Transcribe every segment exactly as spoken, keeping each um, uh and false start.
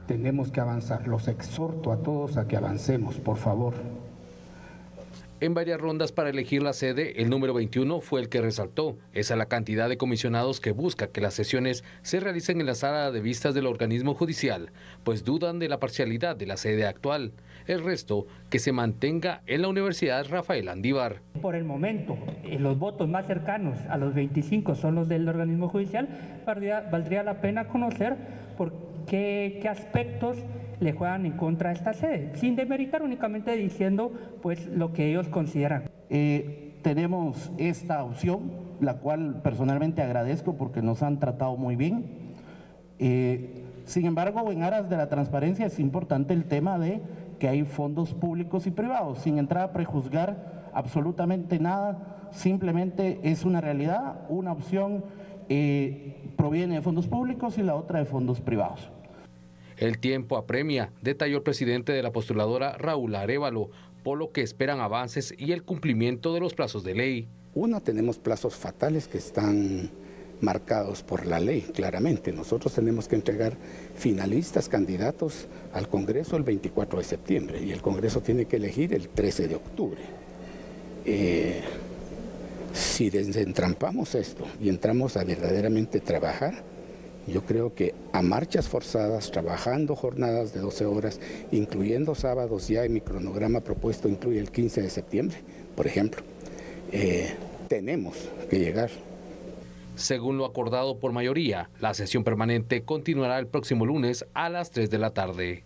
tenemos que avanzar. Los exhorto a todos a que avancemos, por favor. En varias rondas para elegir la sede, el número veintiuno fue el que resaltó. Esa es la cantidad de comisionados que busca que las sesiones se realicen en la sala de vistas del organismo judicial, pues dudan de la parcialidad de la sede actual. El resto, que se mantenga en la Universidad Rafael Andívar. Por el momento, los votos más cercanos a los veinticinco son los del organismo judicial. Valdría, valdría la pena conocer por qué, qué aspectos le juegan en contra a esta sede, sin demeritar, únicamente diciendo pues lo que ellos consideran. Eh, tenemos esta opción, la cual personalmente agradezco porque nos han tratado muy bien. Eh, sin embargo, en aras de la transparencia es importante el tema de que hay fondos públicos y privados, sin entrar a prejuzgar absolutamente nada, simplemente es una realidad, una opción eh, proviene de fondos públicos y la otra de fondos privados. El tiempo apremia, detalló el presidente de la postuladora Raúl Arévalo, por lo que esperan avances y el cumplimiento de los plazos de ley. Uno, tenemos plazos fatales que están marcados por la ley, claramente. Nosotros tenemos que entregar finalistas, candidatos al Congreso el veinticuatro de septiembre y el Congreso tiene que elegir el trece de octubre. Eh, si desentrampamos esto y entramos a verdaderamente trabajar, yo creo que a marchas forzadas, trabajando jornadas de doce horas, incluyendo sábados, ya en mi cronograma propuesto incluye el quince de septiembre, por ejemplo, eh, tenemos que llegar. Según lo acordado por mayoría, la sesión permanente continuará el próximo lunes a las tres de la tarde.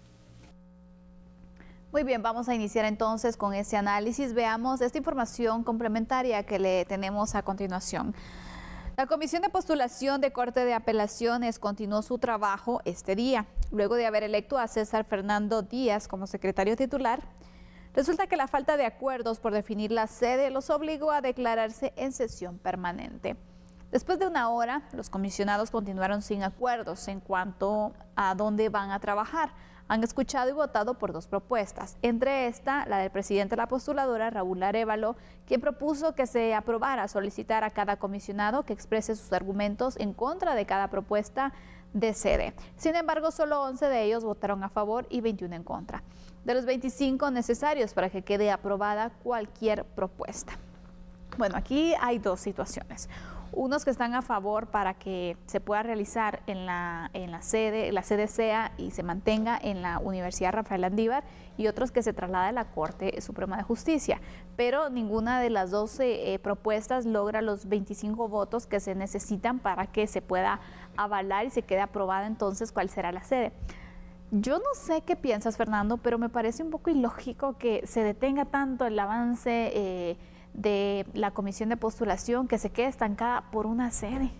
Muy bien, vamos a iniciar entonces con ese análisis. Veamos esta información complementaria que le tenemos a continuación. La Comisión de Postulación de Corte de Apelaciones continuó su trabajo este día. Luego de haber electo a César Fernando Díaz como secretario titular, resulta que la falta de acuerdos por definir la sede los obligó a declararse en sesión permanente. Después de una hora, los comisionados continuaron sin acuerdos en cuanto a dónde van a trabajar. Han escuchado y votado por dos propuestas, entre esta, la del presidente de la postuladora, Raúl Arévalo, quien propuso que se aprobara solicitar a cada comisionado que exprese sus argumentos en contra de cada propuesta de sede. Sin embargo, solo once de ellos votaron a favor y veintiuno en contra, de los veinticinco necesarios para que quede aprobada cualquier propuesta. Bueno, aquí hay dos situaciones. Unos que están a favor para que se pueda realizar en la, en la sede, la sede sea y se mantenga en la Universidad Rafael Andívar, y otros que se traslade a la Corte Suprema de Justicia. Pero ninguna de las dos eh, propuestas logra los veinticinco votos que se necesitan para que se pueda avalar y se quede aprobada entonces cuál será la sede. Yo no sé qué piensas, Fernando, pero me parece un poco ilógico que se detenga tanto el avance eh, de la comisión de postulación, que se quede estancada por una sede.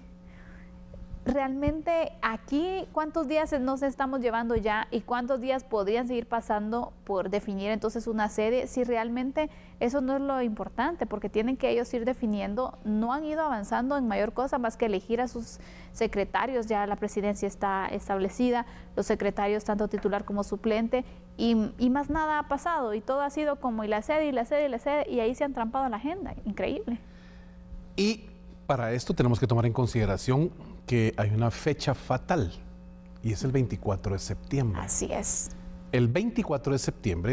Realmente aquí, ¿cuántos días nos estamos llevando ya y cuántos días podrían seguir pasando por definir entonces una sede si realmente eso no es lo importante? Porque tienen que ellos ir definiendo, no han ido avanzando en mayor cosa más que elegir a sus secretarios, ya la presidencia está establecida, los secretarios tanto titular como suplente, y, y más nada ha pasado y todo ha sido como y la sede y la sede y la sede, y ahí se han trampado la agenda, increíble. Y para esto tenemos que tomar en consideración que hay una fecha fatal y es el veinticuatro de septiembre. Así es. El veinticuatro de septiembre,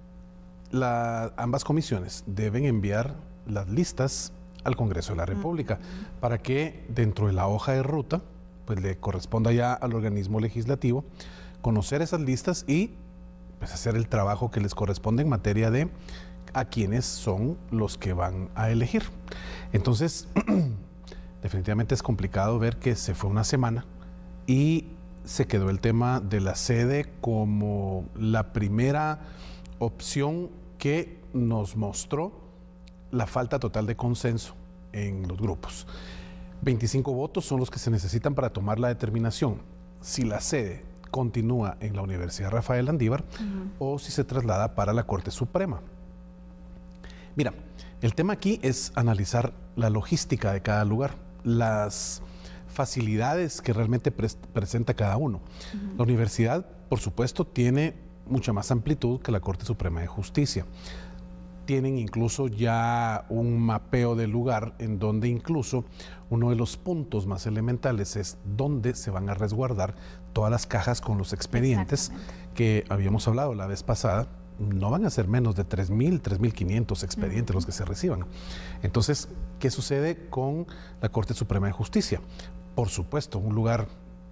la, ambas comisiones deben enviar las listas al Congreso de la República uh-huh. para que dentro de la hoja de ruta pues le corresponda ya al organismo legislativo conocer esas listas y pues hacer el trabajo que les corresponde en materia de a quienes son los que van a elegir. Entonces, definitivamente es complicado ver que se fue una semana y se quedó el tema de la sede como la primera opción que nos mostró la falta total de consenso en los grupos. veinticinco votos son los que se necesitan para tomar la determinación si la sede continúa en la Universidad Rafael Andívar uh-huh. o si se traslada para la Corte Suprema. Mira, el tema aquí es analizar la logística de cada lugar, las facilidades que realmente pre presenta cada uno. Uh-huh. La universidad, por supuesto, tiene mucha más amplitud que la Corte Suprema de Justicia. tienen incluso ya un mapeo del lugar en donde incluso uno de los puntos más elementales es dónde se van a resguardar todas las cajas con los expedientes que habíamos hablado la vez pasada. No van a ser menos de tres mil, tres mil quinientos expedientes uh-huh. los que se reciban. Entonces, ¿qué sucede con la Corte Suprema de Justicia? Por supuesto, un lugar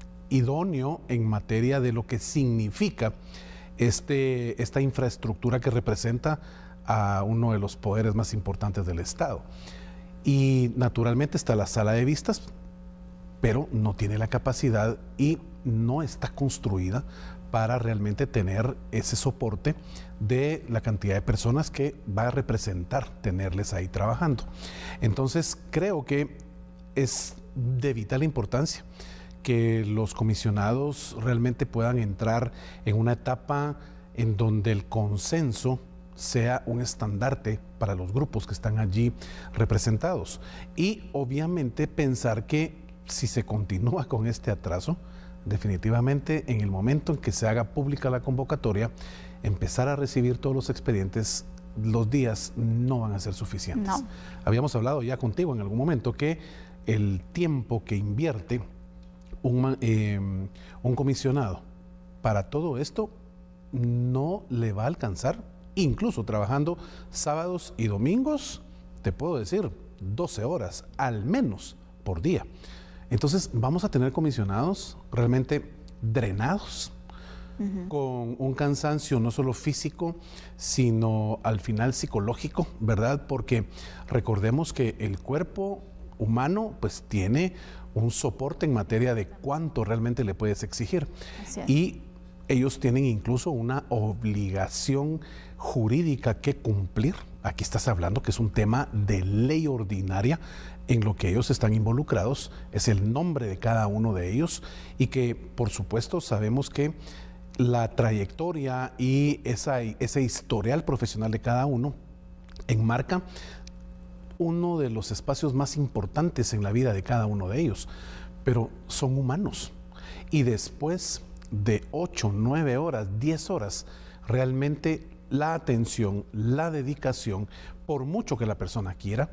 idóneo en materia de lo que significa este, esta infraestructura que representa a uno de los poderes más importantes del Estado. Y naturalmente está la sala de vistas, pero no tiene la capacidad y no está construida para realmente tener ese soporte de la cantidad de personas que va a representar tenerles ahí trabajando. Entonces, creo que es de vital importancia que los comisionados realmente puedan entrar en una etapa en donde el consenso sea un estandarte para los grupos que están allí representados. Y obviamente pensar que si se continúa con este atraso, definitivamente en el momento en que se haga pública la convocatoria, empezar a recibir todos los expedientes, los días no van a ser suficientes. No. Habíamos hablado ya contigo en algún momento que el tiempo que invierte un, eh, un comisionado para todo esto no le va a alcanzar. Incluso trabajando sábados y domingos, te puedo decir, doce horas al menos por día. Entonces vamos a tener comisionados realmente drenados, uh-huh. con un cansancio no solo físico, sino al final psicológico, ¿verdad? Porque recordemos que el cuerpo humano pues tiene un soporte en materia de cuánto realmente le puedes exigir. Y ellos tienen incluso una obligación jurídica que cumplir. Aquí estás hablando que es un tema de ley ordinaria en lo que ellos están involucrados, es el nombre de cada uno de ellos y que por supuesto sabemos que la trayectoria y esa, ese historial profesional de cada uno enmarca uno de los espacios más importantes en la vida de cada uno de ellos, pero son humanos y después de ocho, nueve horas, diez horas, realmente la atención, la dedicación, por mucho que la persona quiera,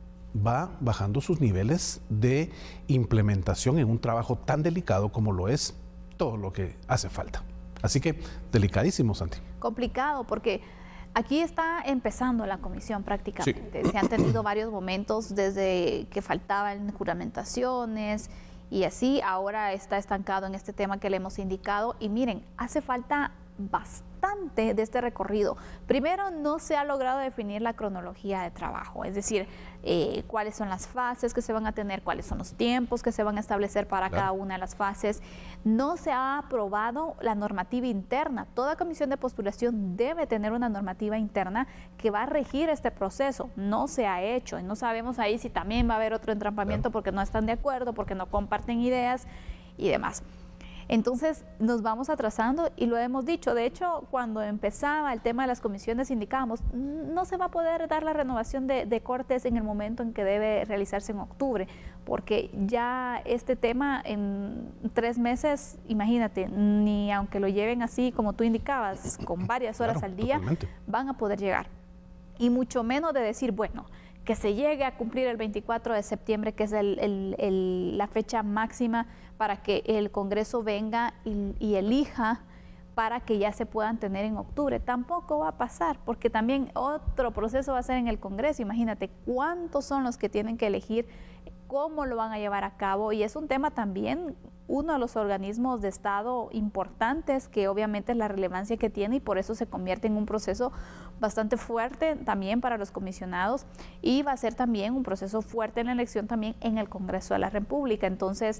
va bajando sus niveles de implementación en un trabajo tan delicado como lo es todo lo que hace falta. Así que, delicadísimo, Santi. Complicado, porque aquí está empezando la comisión prácticamente. Sí. Se han tenido varios momentos desde que faltaban juramentaciones y así, ahora está estancado en este tema que le hemos indicado. Y miren, hace falta bastante de este recorrido. Primero, no se ha logrado definir la cronología de trabajo, es decir, eh, cuáles son las fases que se van a tener, cuáles son los tiempos que se van a establecer para claro. cada una de las fases. No se ha aprobado la normativa interna. Toda comisión de postulación debe tener una normativa interna que va a regir este proceso. No se ha hecho y no sabemos ahí si también va a haber otro entrampamiento claro. porque no están de acuerdo, porque no comparten ideas y demás. Entonces nos vamos atrasando y lo hemos dicho. De hecho, cuando empezaba el tema de las comisiones indicábamos, no se va a poder dar la renovación de, de cortes en el momento en que debe realizarse en octubre, porque ya este tema en tres meses, imagínate, ni aunque lo lleven así como tú indicabas, con varias horas claro, al día, totalmente. Van a poder llegar. Y mucho menos de decir, bueno, que se llegue a cumplir el veinticuatro de septiembre, que es el, el, el, la fecha máxima para que el Congreso venga y, y elija para que ya se puedan tener en octubre. Tampoco va a pasar, porque también otro proceso va a ser en el Congreso. Imagínate cuántos son los que tienen que elegir, cómo lo van a llevar a cabo, y es un tema también, uno de los organismos de Estado importantes, que obviamente es la relevancia que tiene y por eso se convierte en un proceso bastante fuerte también para los comisionados, y va a ser también un proceso fuerte en la elección también en el Congreso de la República. Entonces,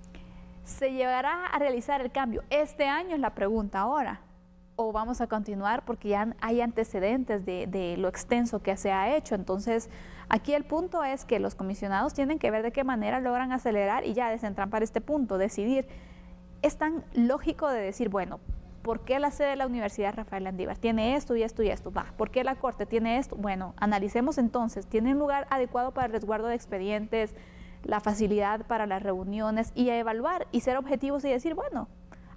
¿se llegará a realizar el cambio este año? Es la pregunta ahora. ¿O vamos a continuar porque ya hay antecedentes de, de lo extenso que se ha hecho? Entonces, aquí el punto es que los comisionados tienen que ver de qué manera logran acelerar y ya desentrampar este punto, decidir. Es tan lógico de decir, bueno, ¿por qué la sede de la Universidad Rafael Landívar tiene esto y esto y esto? Va. ¿Por qué la Corte tiene esto? Bueno, analicemos entonces, ¿tiene un lugar adecuado para el resguardo de expedientes, la facilidad para las reuniones, y a evaluar y ser objetivos y decir, bueno,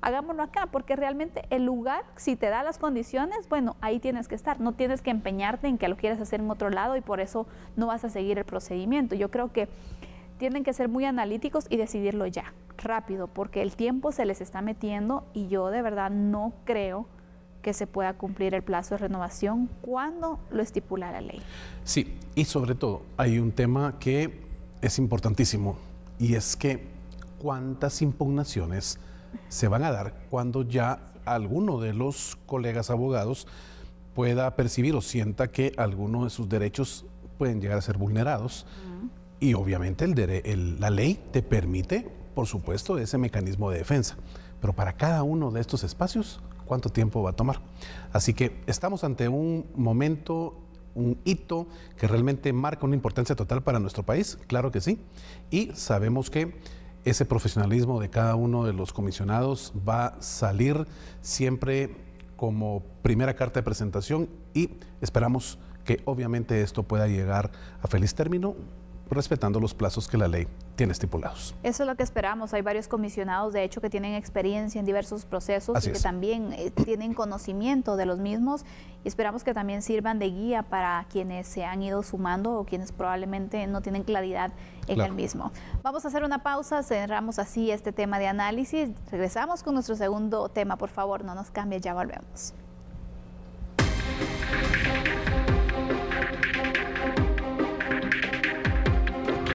hagámoslo acá, porque realmente el lugar, si te da las condiciones, bueno, ahí tienes que estar, no tienes que empeñarte en que lo quieras hacer en otro lado y por eso no vas a seguir el procedimiento. Yo creo que tienen que ser muy analíticos y decidirlo ya, rápido, porque el tiempo se les está metiendo y yo de verdad no creo que se pueda cumplir el plazo de renovación cuando lo estipula la ley. Sí, y sobre todo hay un tema que es importantísimo y es que cuántas impugnaciones se van a dar cuando ya alguno de los colegas abogados pueda percibir o sienta que alguno de sus derechos pueden llegar a ser vulnerados. Uh-huh. Y obviamente el dere- el, la ley te permite, por supuesto, ese mecanismo de defensa. Pero para cada uno de estos espacios, ¿cuánto tiempo va a tomar? Así que estamos ante un momento, un hito que realmente marca una importancia total para nuestro país, claro que sí. Y sabemos que ese profesionalismo de cada uno de los comisionados va a salir siempre como primera carta de presentación y esperamos que obviamente esto pueda llegar a feliz término, respetando los plazos que la ley tiene estipulados. Eso es lo que esperamos. Hay varios comisionados, de hecho, que tienen experiencia en diversos procesos Así y que es. también eh, tienen conocimiento de los mismos y esperamos que también sirvan de guía para quienes se han ido sumando o quienes probablemente no tienen claridad en Claro. el mismo. Vamos a hacer una pausa, cerramos así este tema de análisis. Regresamos con nuestro segundo tema, por favor, no nos cambie, ya volvemos.